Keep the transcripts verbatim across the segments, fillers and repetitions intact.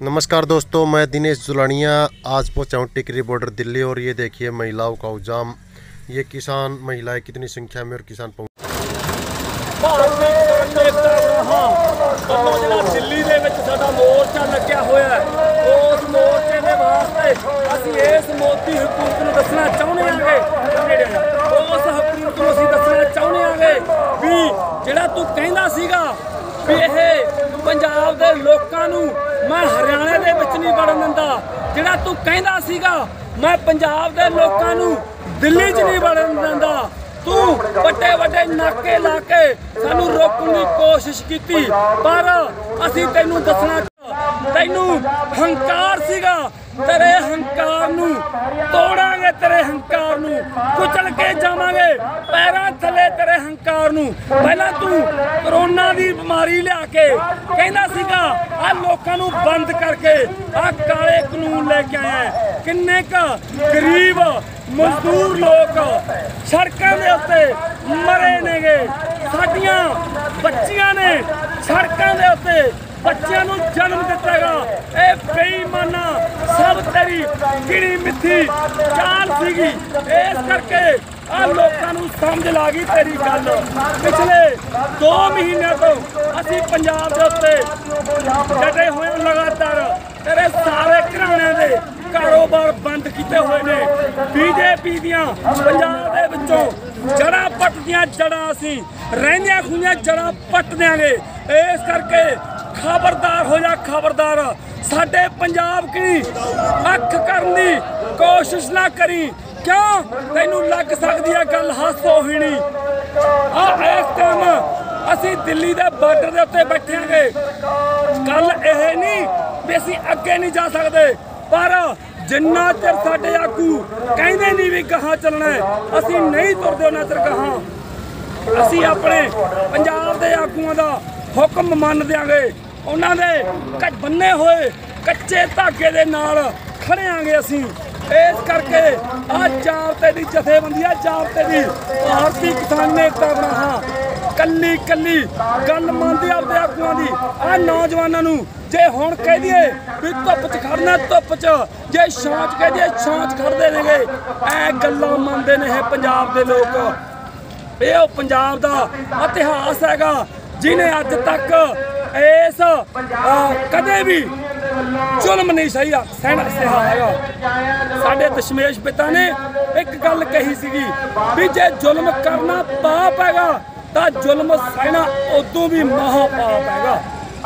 नमस्कार दोस्तों, मैं दिनेश जुलानिया आज पहुंचा हूँ टिकरी बॉर्डर दिल्ली। और ये देखिए महिलाओं का उजाम, ये किसान महिलाएं कितनी संख्या में और किसान पहुंच दिल्ली ਦੇ ਵਿੱਚ ਸਾਡਾ ਮੋਰਚਾ ਲੱਗਿਆ ਹੋਇਆ ਹੈ। ਉਸ ਮੋਰਚੇ ਦੇ ਵਾਸਤੇ ਅਸੀਂ ਇਸ ਮੋਦੀ ਹਕੂਮਤ ਨੂੰ ਦੱਸਣਾ ਚਾਹੁੰਦੇ ਆਂਗੇ, ਉਸ ਹਕੂਮਤ ਨੂੰ ਅਸੀਂ ਦੱਸਣਾ ਚਾਹੁੰਦੇ ਆਂਗੇ ਵੀ ਜਿਹੜਾ ਤੂੰ ਕਹਿੰਦਾ ਸੀਗਾ ਵੀ ਇਹ ਪੰਜਾਬ ਦੇ ਲੋਕਾਂ ਨੂੰ ਮੈਂ ਹਰਿਆਣੇ ਦੇ ਵਿੱਚ ਨਹੀਂ ਵੜਨ ਦਿੰਦਾ, ਜਿਹੜਾ ਤੂੰ ਕਹਿੰਦਾ ਸੀਗਾ ਮੈਂ ਪੰਜਾਬ ਦੇ ਲੋਕਾਂ ਨੂੰ ਦਿੱਲੀ 'ਚ ਨਹੀਂ ਵੜਨ ਦਿੰਦਾ, तू ਵੱਡੇ ਵੱਡੇ ਨਾਕੇ ਲਾ ਕੇ ਸਾਨੂੰ ਰੋਕਣ ਦੀ ਕੋਸ਼ਿਸ਼ ਕੀਤੀ। ਪਰ ਅਸੀਂ ਤੈਨੂੰ ਦੱਸਣਾ, ਤੈਨੂੰ ਹੰਕਾਰ ਸੀਗਾ, ਤੇਰੇ ਹੰਕਾਰ ਨੂੰ ਤੋੜਾਂਗੇ, ਤੇਰੇ ਹੰਕਾਰ ਨੂੰ ਕੁਚਲ ਕੇ ਜਾਵਾਂਗੇ ਪੈਰਾਂ ਥੱਲੇ ਤੇਰੇ ਹੰਕਾਰ ਨੂੰ। ਪਹਿਲਾਂ ਤੂੰ ਕਰੋਨਾ ਦੀ ਬਿਮਾਰੀ ਲਿਆ ਕੇ ਕਹਿੰਦਾ ਸੀਗਾ ਆ ਲੋਕਾਂ ਨੂੰ ਬੰਦ ਕਰਕੇ ਆ ਕਾਲੇ ਕਾਨੂੰਨ ਲੈ ਕੇ ਆਇਆ। ਕਿੰਨੇ ਕ ਗਰੀਬ ਮਜ਼ਦੂਰ ਲੋਕ ਸੜਕਾਂ ਦੇ ਉੱਤੇ ਮਰੇ ਨੇਗੇ, ਸਾਡੀਆਂ ਬੱਚੀਆਂ ਨੇ ਸੜਕਾਂ ਦੇ ਉੱਤੇ ਬੱਚਿਆਂ ਨੂੰ ਜਨਮ ਦਿੱਤਾਗਾ। ਇਹ ਬੇਈਮਾਨਾ ਸਭ ਤੇਰੀ ਗਿਣੀ ਮਿੱਥੀ ਚਾਲ ਸੀਗੀ, ਇਸ ਕਰਕੇ ਆ ਲੋਕਾਂ ਨੂੰ ਸਮਝ ਲਾ ਗਈ ਤੇਰੀ ਗੱਲ। ਪਿਛਲੇ ਦੋ ਮਹੀਨਿਆਂ ਤੋਂ ਅਸੀਂ ਪੰਜਾਬ ਦੇ ਉੱਤੇ ਡਟੇ ਹੋਏ ਲਗਾਤਾਰ, ਤੇਰੇ ਸਾਰੇ ਘਰਾਣਿਆਂ ਦੇ ਕਾਰੋਬਾਰ ਬੰਦ ਕੀਤੇ ਹੋਏ ਨੇ। ਬੀਜੇਪੀ ਦੀਆਂ ਪੰਜਾਬ ਦੇ ਵਿੱਚੋਂ ਜੜ੍ਹਾਂ ਪੱਟਦੀਆਂ ਜੜ੍ਹਾਂ ਅਸੀਂ ਰਹਿੰਦੀਆਂ ਖੂੰਦੀਆਂ ਜੜ੍ਹਾਂ ਪੱਟ ਦਿਆਂਗੇ। ਇਸ ਕਰਕੇ ਖਬਰਦਾਰ ਹੋ ਜਾ, ਖਬਰਦਾਰ। ਸਾਡੇ ਪੰਜਾਬ ਕੀ ਅੱਖ ਕਰਨ ਦੀ ਕੋਸ਼ਿਸ਼ ਨਾ ਕਰੀ, ਕਿਉਂ ਤੈਨੂੰ ਲੱਗ ਸਕਦੀ ਹੈ ਗੱਲ ਹਾਸੋਹੀਣੀ। ਆ ਇਸ ਟਾਈਮ ਅਸੀਂ ਦਿੱਲੀ ਦੇ ਬਾਰਡਰ ਦੇ ਉੱਤੇ ਬੈਠਾਂਗੇ। ਗੱਲ ਇਹ ਨਹੀਂ ਵੀ ਅਸੀਂ ਅੱਗੇ ਨਹੀਂ ਜਾ ਸਕਦੇ, ਪਰ ਜਿੰਨਾ ਚਿਰ ਸਾਡੇ ਆਗੂ ਕਹਿੰਦੇ ਨਹੀਂ ਵੀ ਗਾਹਾਂ ਚੱਲਣਾ, ਅਸੀਂ ਨਹੀਂ ਤੁਰਦੇ ਉਹਨਾਂ ਚਿਰ ਗਾਹਾਂ। ਅਸੀਂ ਆਪਣੇ ਪੰਜਾਬ ਦੇ ਆਗੂਆਂ ਦਾ ਹੁਕਮ ਮੰਨ ਦਿਆਂਗੇ, ਉਹਨਾਂ ਦੇ ਬੰਨੇ ਹੋਏ ਕੱਚੇ ਧਾਗੇ ਦੇ ਨਾਲ ਖੜਿਆਂਗੇ ਅਸੀਂ। ਇਸ ਕਰਕੇ ਆ ਜਾਬਤੇ ਦੀ ਜਥੇਬੰਦੀ ਆ, ਜਾਬਤੇ ਦੀ ਭਾਰਤੀ ਕਿਸਾਨ ਨੇਤਾ ਬਣਾ ਕੱਲੀ ਕੱਲੀ ਗੱਲ ਮੰਨਦੇ ਆਪਦੇ ਆਗੂਆਂ ਦੀ। ਆ ਨੌਜਵਾਨਾਂ ਨੂੰ ਜੇ ਹੁਣ ਕਹਿ ਦਈਏ ਵੀ ਧੁੱਪ 'ਚ ਖੜਨਾ ਧੁੱਪ 'ਚ, ਜੇ ਛਾਂ 'ਚ ਕਹਿ ਦਈਏ ਛਾਂ 'ਚ ਖੜਦੇ ਨੇਗੇ। ਇਹ ਗੱਲਾਂ ਮੰਨਦੇ ਨੇ ਇਹ ਪੰਜਾਬ ਦੇ ਲੋਕ। ਇਹ ਉਹ ਪੰਜਾਬ ਦਾ ਇਤਿਹਾਸ ਹੈਗਾ ਜਿਹਨੇ ਅੱਜ ਤੱਕ ਇਸ ਕਦੇ ਵੀ ਜ਼ੁਲਮ ਨਹੀਂ ਸਹਿਆ ਸਹਿਣਾ ਸਹਿਆ ਹੈਗਾ। ਸਾਡੇ ਦਸ਼ਮੇਸ਼ ਪਿਤਾ ਨੇ ਇੱਕ ਗੱਲ ਕਹੀ ਸੀਗੀ ਵੀ ਜੇ ਜ਼ੁਲਮ ਕਰਨਾ ਪਾਪ ਹੈਗਾ ਤਾਂ ਜ਼ੁਲਮ ਸਹਿਣਾ ਉਦੋਂ ਵੀ ਮਹਾ ਪਾਪ ਹੈਗਾ।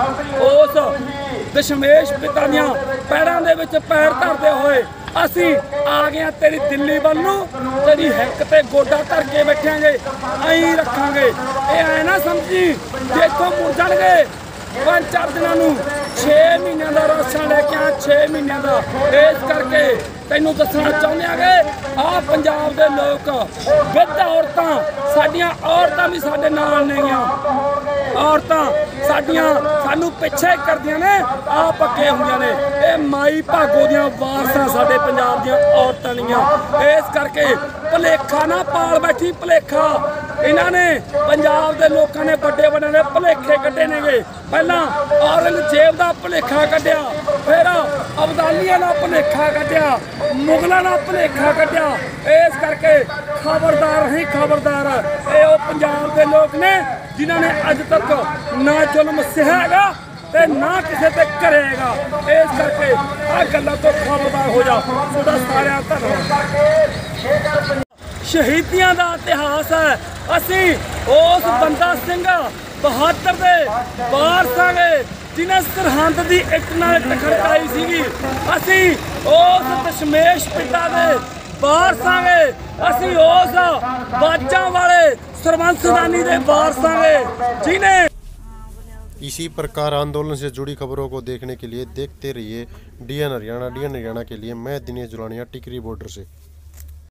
ਉਸ ਦਸ਼ਮੇਸ਼ ਪਿਤਾ ਦੀਆਂ ਪੈਰਾਂ ਦੇ ਵਿੱਚ ਪੈਰ ਧਰਦੇ ਹੋਏ ਅਸੀਂ ਆ ਗਏ ਤੇਰੀ ਦਿੱਲੀ ਵੱਲ ਨੂੰ। ਤੇਰੀ ਹਿੱਕ ਤੇ ਗੋਡਾ ਧਰ ਕੇ ਬੈਠਾਂਗੇ, ਐਂ ਰੱਖਾਂਗੇ। ਇਹ ਐ ਨਾ ਸਮਝੀ ਜੇ ਇੱਥੋਂ ਮੁੜ ਜਾਣਗੇ ਪੰਜ ਚਾਰ ਦਿਨਾਂ ਨੂੰ ਛੇ ਮਹੀਨਿਆਂ ਦਾ ਰਾਸ਼ਨ ਲੈ ਕੇ ਆ, ਛੇ ਮਹੀਨਿਆਂ ਦਾ। ਇਸ ਕਰਕੇ ਤੈਨੂੰ ਦੱਸਣਾ ਚਾਹੁੰਦੇ ਆਗੇ ਆਹ ਪੰਜਾਬ ਦੇ ਲੋਕ ਵਿੱਧ ਔਰਤਾਂ, ਸਾਡੀਆਂ ਔਰਤਾਂ ਵੀ ਸਾਡੇ ਨਾਲ ਨੇਗੀਆਂ। ਔਰਤਾਂ ਸਾਡੀਆਂ ਸਾਨੂੰ ਪਿੱਛੇ ਕਰਦੀਆਂ ਨੇ, ਆਹ ਪੱਕੇ ਹੁੰਦੀਆਂ ਨੇ। ਇਹ ਮਾਈ ਭਾਗੋ ਦੀਆਂ ਵਾਰਸਾਂ ਸਾਡੇ ਪੰਜਾਬ ਦੀਆਂ ਔਰਤਾਂ ਨੀਆਂ। ਇਸ ਕਰਕੇ ਭੁਲੇਖਾ ਨਾ ਪਾਲ ਬੈਠੀ, ਭੁਲੇਖਾ। ਇਹਨਾਂ ਨੇ ਪੰਜਾਬ ਦੇ ਲੋਕਾਂ ਨੇ ਵੱਡੇ ਵੱਡੇ ਨੇ ਭੁਲੇਖੇ ਕੱਢੇ ਨੇਗੇ। ਪਹਿਲਾਂ ਔਰੰਗਜ਼ੇਬ ਦਾ ਭੁਲੇਖਾ ਕੱਢਿਆ, ਫਿਰ ਅਬਦਾਲੀਆਂ ਦਾ ਭੁਲੇਖਾ ਕੱਢਿਆ, ਮੁਗਲਾਂ ਦਾ ਭੁਲੇਖਾ ਕੱਢਿਆ। ਇਸ ਕਰਕੇ ਖਬਰਦਾਰ ਹੀ ਖਬਰਦਾਰ। ਇਹ ਉਹ ਪੰਜਾਬ ਦੇ ਲੋਕ ਨੇ ਜਿਨ੍ਹਾਂ ਨੇ ਅੱਜ ਤੱਕ ਨਾ ਜ਼ੁਲਮ ਸਹਿਗਾ ਤੇ ਨਾ ਕਿਸੇ ਤੇ ਕਰੇਗਾ। ਇਸ ਕਰਕੇ ਆਹ ਗੱਲਾਂ ਤੋਂ ਖਬਰਦਾਰ ਹੋ ਜਾ। ਤੁਹਾਡਾ ਸਾਰਿਆਂ ਦਾ ਧੰਨਵਾਦ। ਸ਼ਹੀਦੀਆਂ ਦਾ ਇਤਿਹਾਸ ਹੈ। ਅਸੀਂ ਉਸ ਬੰਦਾ ਸਿੰਘ ਬਹਾਦਰ ਦੇ ਵਾਰਸਾਂਗੇ ਜਿਨ੍ਹਾਂ ਸਰਹੰਦ ਦੀ ਇੱਟ ਨਾਲ ਇੱਟ ਖੜਕਾਈ ਸੀਗੀ। ਅਸੀਂ ਉਸ ਦਸ਼ਮੇਸ਼ ਪਿਤਾ ਦੇ ਵਾਰਸਾਂਗੇ। ਅਸੀਂ ਉਸ ਬਾਜਾਂ ਵਾਲੇ ਸਰਬੰਸਦਾਨੀ ਦੇ वारसांगे जिन्हें। इसी प्रकार आंदोलन से जुड़ी खबरों को देखने के लिए देखते रहिए D N Haryana. D N Haryana के लिए मैं दिनेश जुलानिया, टिकरी बॉर्डर से।